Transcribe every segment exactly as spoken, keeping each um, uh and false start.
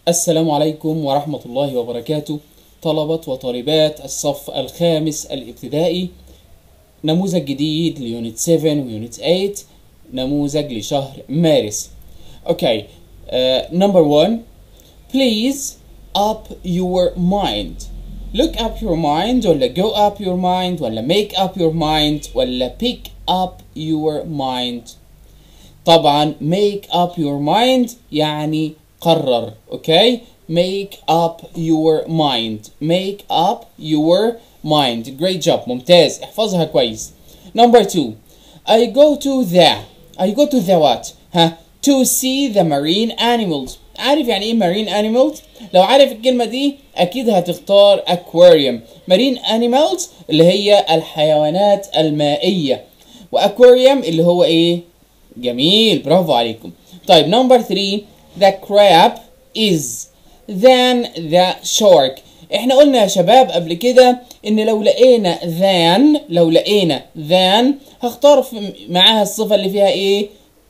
السلام عليكم ورحمة الله وبركاته. طلبة وطالبات الصف الخامس الابتدائي، نموذج جديد ليونت سبعة ويونت ثمانية، نموذج لشهر مارس. Okay, uh, number one, please up your mind. Look up your mind ولا go up your mind ولا make up your mind ولا pick up your mind. طبعا make up your mind يعني قرر. اوكي okay? make up your mind make up your mind. great job، ممتاز، احفظها كويس. number two, I go to the I go to the what ها to see the marine animals. عارف يعني ايه marine animals؟ لو عارف الكلمة دي اكيد هتختار aquarium. marine animals اللي هي الحيوانات المائية، واكواريوم اللي هو ايه؟ جميل، برافو عليكم. طيب number three, the crab is than the shark. احنا قلنا يا شباب قبل كده ان لو لقينا than لو لقينا than هختار معاها الصفة اللي فيها ايه؟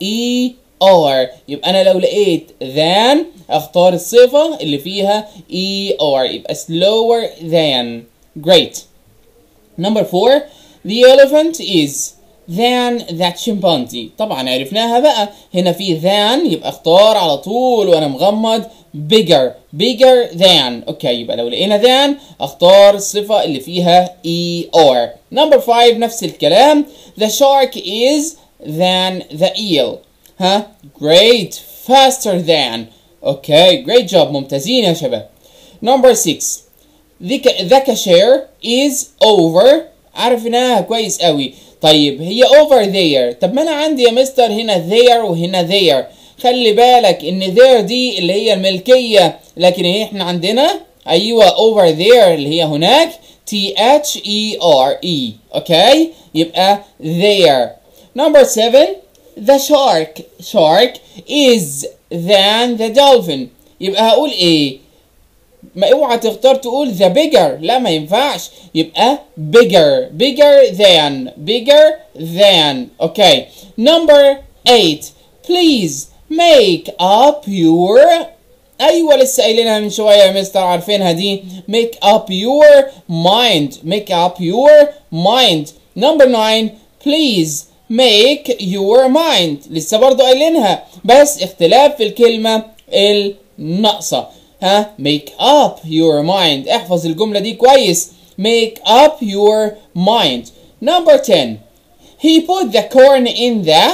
er. يبقى انا لو لقيت than اختار الصفة اللي فيها er، يبقى slower than. great. number four, the elephant is than that chimpanzee. طبعا عرفناها بقى، هنا في than يبقى اختار على طول وانا مغمض bigger bigger than. اوكي، يبقى لو لقينا than اختار الصفة اللي فيها er. number five نفس الكلام، the shark is than the eel. ها great faster than. اوكي great job، ممتازين يا شباب. number six, the, the cashier is over. عرفناها كويس قوي. طيب هي over there، طب ما انا عندي يا مستر هنا there وهنا there. خلي بالك ان there دي اللي هي الملكية، لكن احنا عندنا ايوه over there اللي هي هناك T H E R E. اوكي يبقى there. number seven, the shark shark is than the dolphin. يبقى هقول ايه؟ ما اوعى تختار تقول the bigger، لا ما ينفعش، يبقى bigger bigger than bigger than. okay. number eight, please make up your. ايوه لسه قايلينها من شويه يا مستر، عارفينها دي. make up your mind make up your mind. number nine, please make your mind. لسه برضو قايلينها بس اختلاف في الكلمه الناقصه. ها make up your mind. احفظ الجملة دي كويس. make up your mind. number ten, he put the corn in the.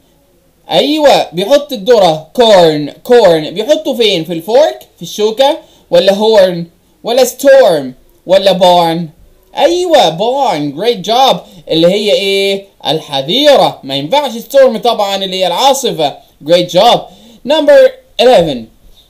ايوه بيحط الذرة corn corn بيحطه فين؟ في الفورك، في الشوكة، ولا horn ولا storm ولا barn؟ ايوه barn. great job، اللي هي ايه؟ الحظيرة. ما ينفعش storm طبعا اللي هي العاصفة. great job. number eleven,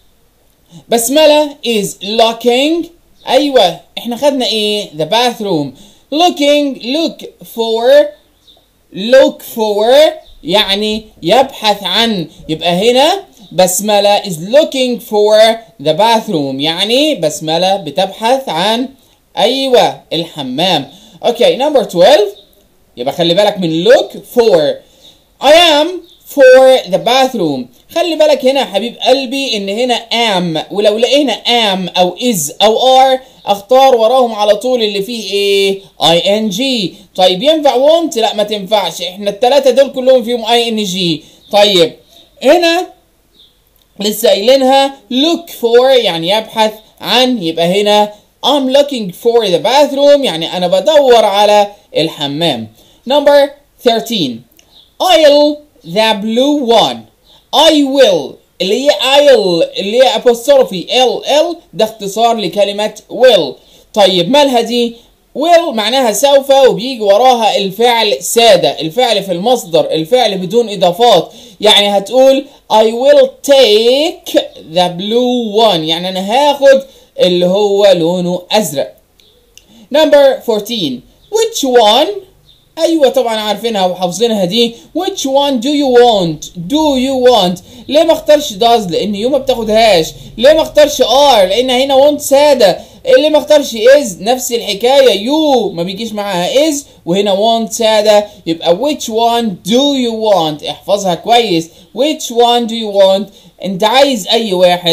بسملة is looking. أيوة إحنا خدنا إيه؟ the bathroom. looking look for look for يعني يبحث عن. يبقى هنا بسملة is looking for the bathroom، يعني بسملة بتبحث عن أيوة الحمام. okay. number twelve، يبقى خلي بالك من look for. I am for the bathroom. خلي بالك هنا يا حبيب قلبي ان هنا am، ولو لقينا am او is او are اختار وراهم على طول اللي فيه ايه؟ ing. طيب ينفع want؟ لا ما تنفعش، احنا الثلاثه دول كلهم فيهم ing. طيب هنا لسه قايلينها look for يعني يبحث عن، يبقى هنا I'm looking for the bathroom يعني انا بدور على الحمام. number thirteen, I'll the blue one. I will اللي هي I'll اللي هي apostrophe L L ده اختصار لكلمة will. طيب مالها دي؟ will معناها سوف وبيجي وراها الفعل سادة، الفعل في المصدر، الفعل بدون إضافات. يعني هتقول I will take the blue one يعني أنا هاخد اللي هو لونه أزرق. number fourteen, which one. ايوه طبعا عارفينها وحافظينها دي. which one do you want do you want. ليه ما اختارش does؟ لان يو ما بتاخدهاش. ليه ما اختارش are؟ لان هنا want ساده. ليه ما اختارش is؟ نفس الحكايه، يو ما بيجيش معاها is وهنا want ساده. يبقى which one do you want. احفظها كويس. which one do you want. انت عايز اي واحد؟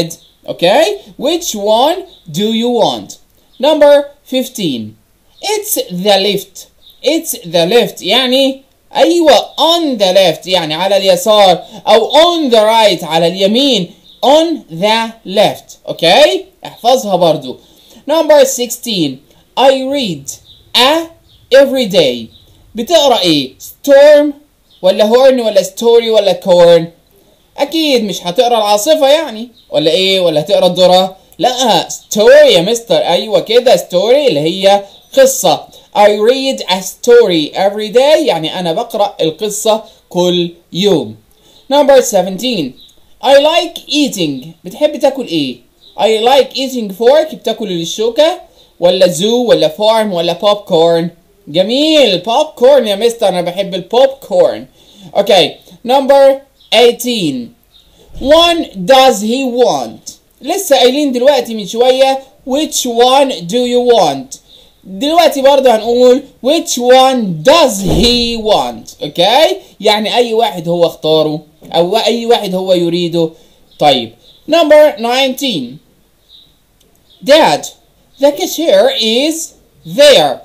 Okay, which one do you want? Number fifteen. It's the left. It's the left يعني أيوة on the left يعني على اليسار أو on the right على اليمين on the left. Okay, احفظها برضو. Number sixteen. I read a every day. بتقرأ إيه؟ storm ولا horn ولا story ولا corn؟ أكيد مش هتقرأ العاصفة يعني ولا إيه؟ ولا هتقرأ الذرة؟ لأ story يا مستر. أيوة كده story اللي هي قصة. I read a story every day يعني أنا بقرأ القصة كل يوم. Number seventeen. I like eating. بتحب تاكل إيه؟ I like eating fork. بتاكل الشوكة ولا zoo ولا farm ولا بوب كورن؟ جميل بوب كورن يا مستر. أنا بحب البوب كورن. Okay. Number eighteen. One does he want. لسه قايلين دلوقتي من شوية which one do you want. دلوقتي برضه هنقول which one does he want. Okay, يعني أي واحد هو اختاره أو أي واحد هو يريده. طيب number nineteen. Dad, the cashier is there.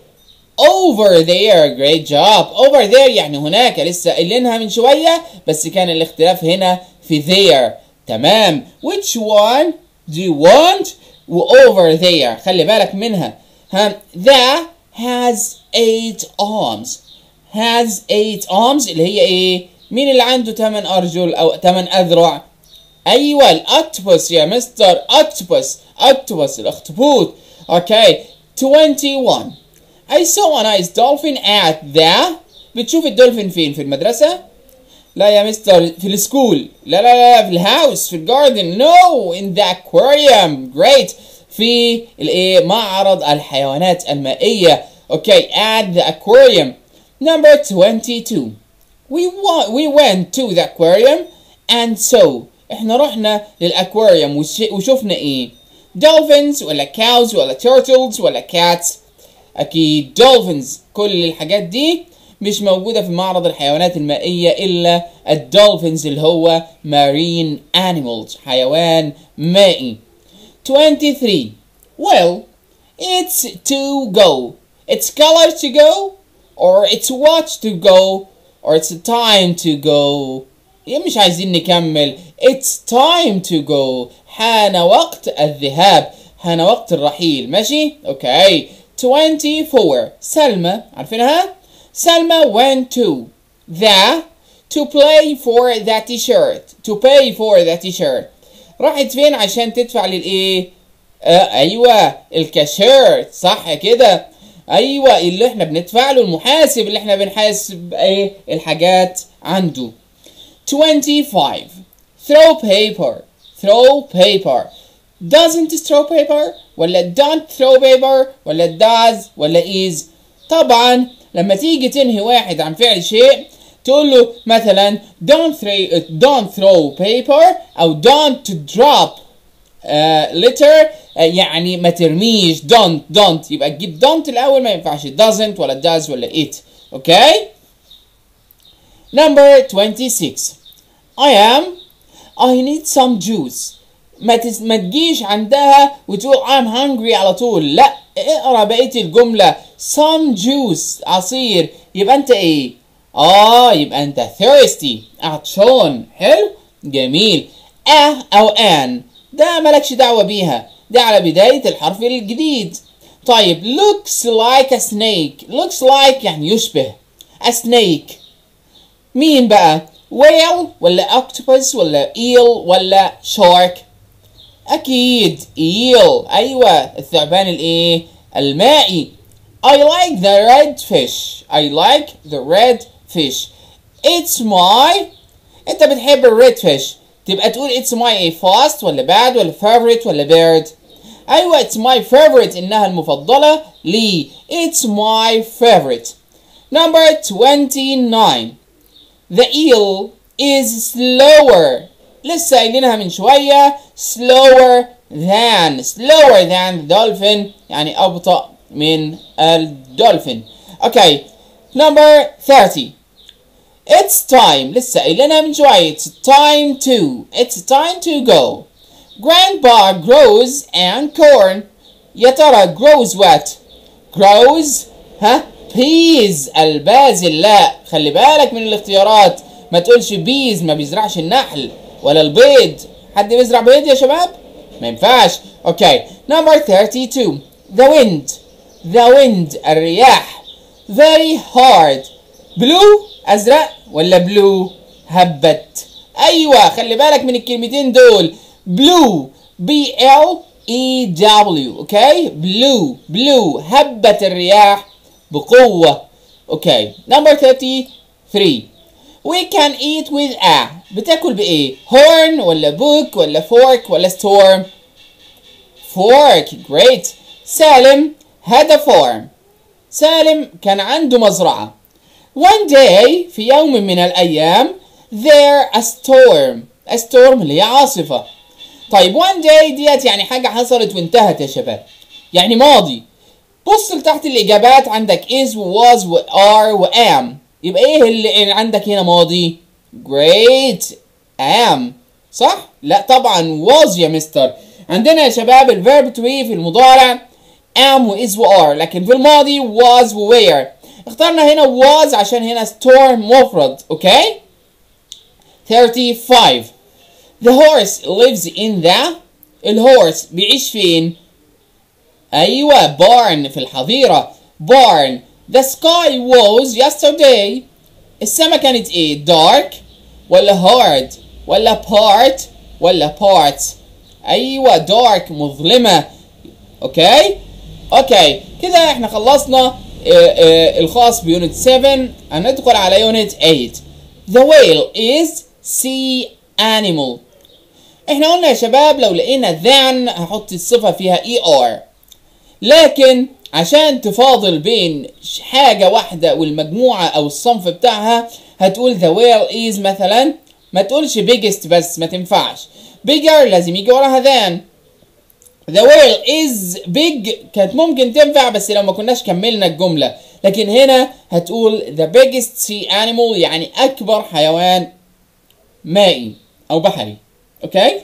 over there. Great job. over there يعني هناك. لسه قايلينها من شوية بس كان الاختلاف هنا في there. تمام. which one do you want و over there خلي بالك منها. ها the has eight arms. has eight arms اللي هي ايه؟ مين اللي عنده ثمان أرجل أو ثمان أذرع؟ أيوة الأكتوبوس يا مستر. أكتوبوس أكتوبوس الأخطبوط. okay. twenty-one. I saw a nice dolphin at the. بتشوف الدولفين فين؟ في المدرسة؟ لا يا مستر في السكول. لا لا لا في الهاوس في الجاردن. no in the aquarium. great. في الايه؟ معرض الحيوانات المائية. okay at the aquarium. number twenty-two. we wa we went to the aquarium and so احنا رحنا للأكواريوم وشوفنا ايه؟ dolphins ولا cows ولا turtles ولا cats؟ أكيد dolphins. كل الحاجات دي مش موجودة في معرض الحيوانات المائية إلا الدولفينز اللي هو marine animals حيوان مائي. twenty-three. well it's to go. it's color to go or it's watch to go or it's time to go. مش عايزين نكمل. it's time to go. حان وقت الذهاب. حان وقت الرحيل. ماشي؟ اوكي. twenty-four. سلمى عارفينها؟ سلمى went to the to play for the t-shirt. to pay for the t-shirt. راحت فين عشان تدفع للايه؟ آه ايوه الكاشير. صح كده. ايوه اللي احنا بندفع له المحاسب اللي احنا بنحاسب ايه الحاجات عنده. twenty-five. throw paper. throw paper. doesn't throw paper ولا don't throw paper ولا does ولا is. طبعا لما تيجي تنهي واحد عن فعل شيء تقول له مثلا don't throw don't throw paper او don't drop uh, litter. uh, يعني ما ترميش. don't don't يبقى تجيب don't الاول ما ينفعش doesn't ولا does ولا it. okay. number twenty-six. I am I need some juice. ما تس... ما تجيش عندها وتقول I'm hungry على طول. لا اقرا بقية الجملة. some juice عصير. يبقى انت ايه؟ اه يبقى انت thirsty عطشان. حلو جميل. اه او ان ده مالكش دعوة بيها. ده على بداية الحرف الجديد. طيب looks like a snake. looks like يعني يشبه a snake. مين بقى؟ whale ولا octopus ولا eel ولا shark؟ أكيد eel. أيوة الثعبان الإيه؟ المائي. I like the red fish. I like the red fish. It's my. أنت بتحب الريد فيش تبقى تقول it's my إيه؟ fast ولا bad ولا favorite ولا bird؟ أيوة it's my favorite إنها المفضلة لي. It's my favorite. number twenty-nine. The eel is slower. لسه قايلينها من شوية. slower than slower than the dolphin يعني أبطأ من الدولفين. okay. number thirty. it's time. لسه قايلينها من شوية. it's time to it's time to go. Grandpa grows and corn. يا ترى grows what؟ grows ها peas. البازل لا، خلي بالك من الاختيارات، ما تقولش bees ما بيزرعش النحل، ولا البيض. حد بيزرع بيض يا شباب؟ ما ينفعش. اوكي number thirty-two. the wind. the wind الرياح. very hard. blue ازرق ولا blue؟ هبت. ايوه خلي بالك من الكلمتين دول. blue B L E W. اوكي blue blue هبت الرياح بقوة. اوكي number thirty-three. we can eat with a. بتاكل بايه؟ horn ولا book ولا fork ولا storm؟ fork. great. سالم had a farm. سالم كان عنده مزرعة. one day في يوم من الأيام there a storm. a storm اللي هي عاصفة. طيب one day ديت يعني حاجة حصلت وانتهت يا شباب، يعني ماضي. بص لتحت الإجابات، عندك is و was و are و am. يبقى إيه اللي عندك هنا ماضي؟ great am صح؟ لا طبعا was يا مستر. عندنا يا شباب الفيرب to be في المضارع am و is و are، لكن في الماضي was و were. اخترنا هنا was عشان هنا storm مفرد. اوكي thirty-five. the horse lives in the. الهورس بيعيش فين؟ ايوه barn في الحظيرة. barn. the sky was yesterday. السما كانت ايه؟ dark ولا hard ولا part ولا parts؟ ايوه dark مظلمة. اوكي اوكي كده احنا خلصنا اه اه الخاص بيونت سبعة. هندخل على يونت ثمانية. the whale is sea animal. احنا قلنا يا شباب لو لقينا than هحط الصفة فيها er، لكن عشان تفاضل بين حاجة واحدة والمجموعة او الصنف بتاعها هتقول the whale is مثلا، ما تقولش biggest بس، ما تنفعش. bigger لازم يجي وراها than. the whale is big كانت ممكن تنفع بس لو ما كناش كملنا الجملة، لكن هنا هتقول the biggest sea animal يعني أكبر حيوان مائي أو بحري. أوكي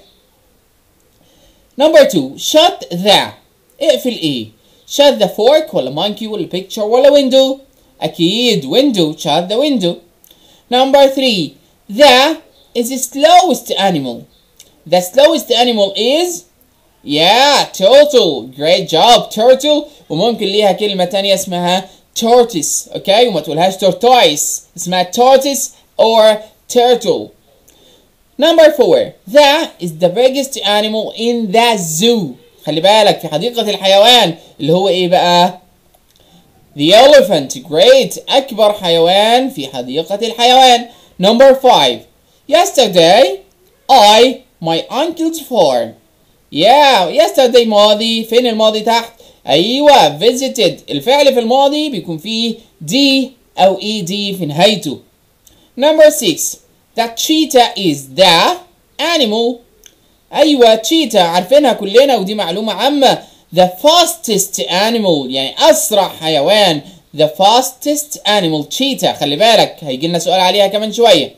number two. shut the. اقفل إيه؟ shut the fork ولا monkey ولا picture ولا window؟ أكيد window. shut the window. number three. the is the slowest animal. the slowest animal is yeah turtle. great job turtle. وممكن ليها كلمة تانية اسمها tortoise. اوكي وما تقولهاش tortoise، اسمها tortoise or turtle. number four. the is the biggest animal in the zoo. خلي بالك في حديقة الحيوان اللي هو ايه بقى؟ the elephant. great. اكبر حيوان في حديقة الحيوان. number five. yesterday I my uncle's farm. yeah yesterday ماضي. فين الماضي تحت؟ ايوه visited. الفعل في الماضي بيكون فيه دي او اي دي في نهايته. number six. the cheetah is the animal. ايوه cheetah عارفينها كلنا ودي معلومة عامة. the fastest animal يعني اسرع حيوان. the fastest animal cheetah. خلي بالك هيجي لنا سؤال عليها كمان شوية.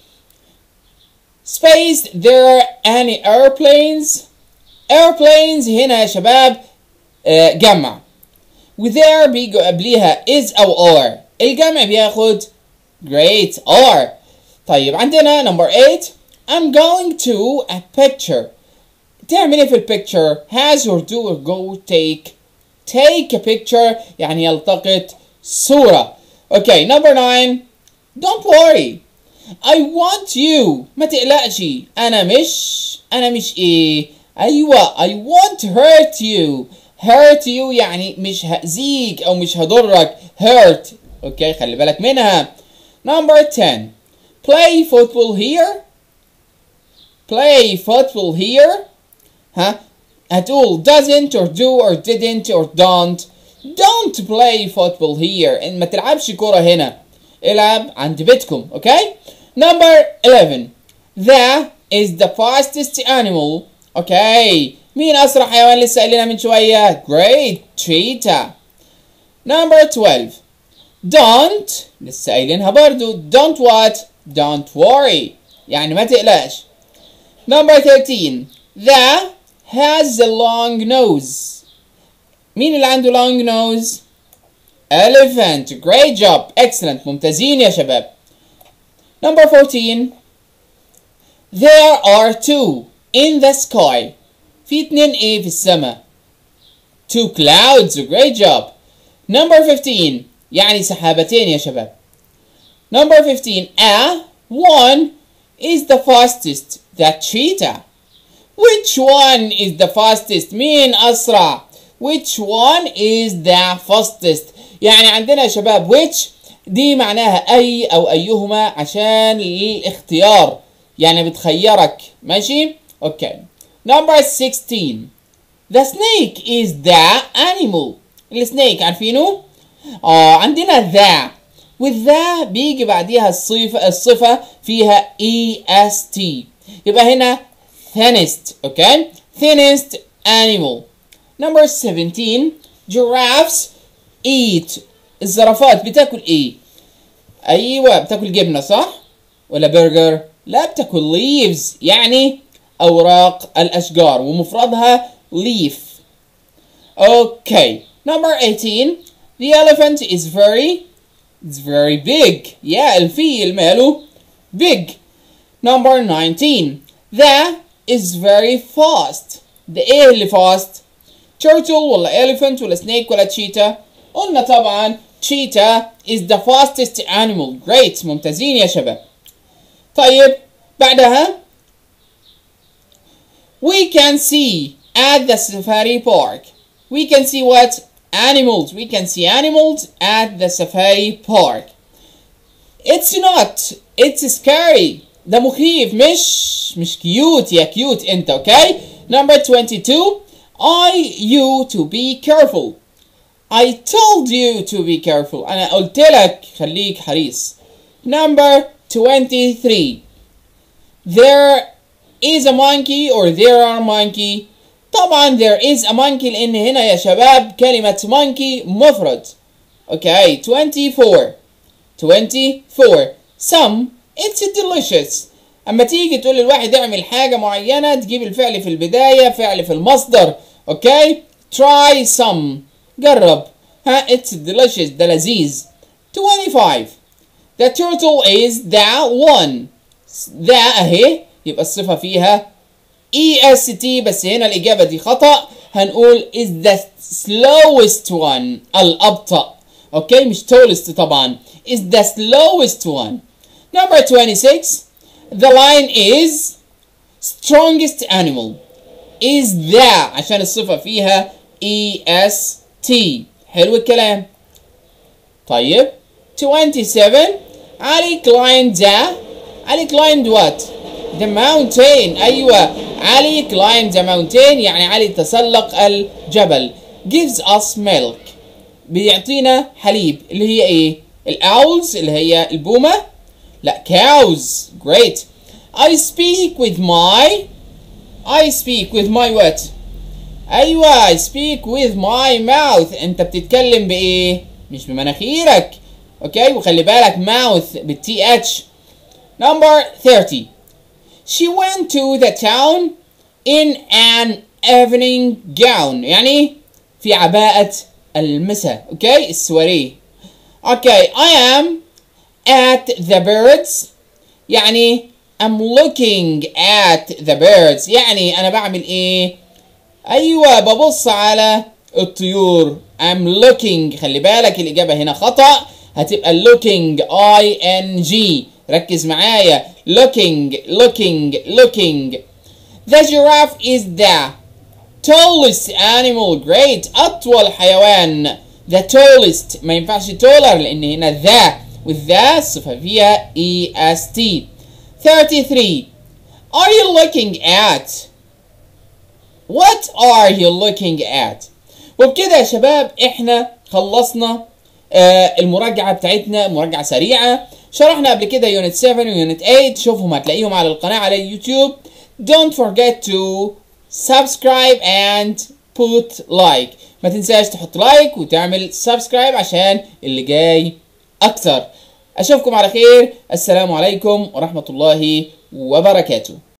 space there any airplanes. airplanes هنا يا شباب آه جمع، و there بيجوا قبليها is أو are. الجمع بياخد great are. طيب عندنا number eight. I'm going to a picture. تعمل ايه في البيكتشر؟ has or do or go take. take a picture يعني يلتقط صورة. okay number nine. don't worry I want you. ما تقلقش أنا مش أنا مش إيه؟ أيوة I won't hurt you. hurt you يعني مش هأذيك أو مش هضرك. hurt. أوكي خلي بالك منها. number ten. play football here. play football here. ها هتقول doesn't or do or didn't or don't. don't play football here. إن ما تلعبش كرة هنا، العب عند بيتكم. أوكي number eleven. the is the fastest animal. اوكي مين اسرع حيوان لسه قايلينها من شويه؟ great cheetah. number twelve. don't لسه قايلينها برضو. don't what؟ don't worry يعني ما تقلقش. number thirteen. The has a long nose. مين اللي عنده long nose؟ Elephant. Great job. Excellent. ممتازين يا شباب. Number fourteen. There are two in the sky. في اتنين ايه في السماء؟ Two clouds. Great job. Number fifteen. يعني سحابتين يا شباب. Number fifteen. A one is the fastest. That cheetah. Which one is the fastest? مين أسرع؟ Which one is the fastest؟ يعني عندنا يا شباب which دي معناها أي أو أيهما عشان الاختيار، يعني بتخيرك. ماشي؟ أوكي. Number sixteen. The snake is the animal. السنيك عارفينه؟ آه عندنا the. with the بيجي بعديها الصفة الصفة فيها est. يبقى هنا thinnest. أوكي؟ thinnest animal. Number seventeen. Giraffes eat. الزرافات بتاكل ايه؟ ايوه بتاكل جبنه صح؟ ولا برجر؟ لا بتاكل leaves يعني اوراق الاشجار ومفردها leaf. Okay. Number eighteen. The elephant is very it's very big. yeah الفيل ماله big. Number nineteen. The is very fast. the ايه اللي fast؟ turtle ولا elephant ولا snake ولا cheetah؟ قلنا طبعا cheetah is the fastest animal. great. ممتازين يا شباب. طيب بعدها we can see at the safari park. we can see what? animals. we can see animals at the safari park. it's not it's scary. ده مخيف مش مش cute يا cute انت. okay. Number twenty-two. I you to be careful. I told you to be careful. أنا قلت لك خليك حريص. Number twenty-three. There is a monkey or there are monkey. طبعا there is a monkey لأن هنا يا شباب كلمة monkey مفرد. Okay. twenty-four. twenty-four. Some it's delicious. أما تيجي تقول للواحد اعمل حاجة معينة تجيب الفعل في البداية فعل في المصدر. Okay. Try some. جرب. ها it's delicious. ده لذيذ. twenty-five. The turtle is the one. the اهي يبقى الصفة فيها est بس هنا الإجابة دي خطأ. هنقول is the slowest one. الأبطأ. اوكي مش tallest طبعا. is the slowest one. Number twenty-six. The lion is strongest animal. is the عشان الصفة فيها est. حلو الكلام. طيب twenty-seven. علي climbed the علي climbed what? the mountain. أيوة علي climbed the mountain يعني علي تسلق الجبل. gives us milk. بيعطينا حليب اللي هي ايه؟ الأولز اللي هي البومة. لا cows. great. I speak with my I speak with my what? أيوة I speak with my mouth. أنت بتتكلم بإيه؟ مش بمناخيرك. أوكي وخلي بالك mouth بالتي اتش. Number thirty. She went to the town in an evening gown. يعني في عباءة المساء. أوكي السواري. أوكي I am at the birds. يعني I'm looking at the birds. يعني أنا بعمل إيه؟ أيوة ببص على الطيور. I'm looking. خلي بالك الإجابة هنا خطأ. هتبقى looking I N G. ركز معايا. looking looking looking. The giraffe is the tallest animal. great. أطول حيوان. the tallest ما ينفعش taller لأن هنا the with the صفة فيها est. thirty-three. Are you looking at? What are you looking at? وبكده يا شباب احنا خلصنا آه المراجعة بتاعتنا. مراجعة سريعة. شرحنا قبل كده يونت سبعة ويونت ثمانية. شوفهم هتلاقيهم على القناة على اليوتيوب. Don't forget to subscribe and put like. ما تنساش تحط لايك وتعمل سبسكرايب عشان اللي جاي أكتر. أشوفكم على خير. السلام عليكم ورحمة الله وبركاته.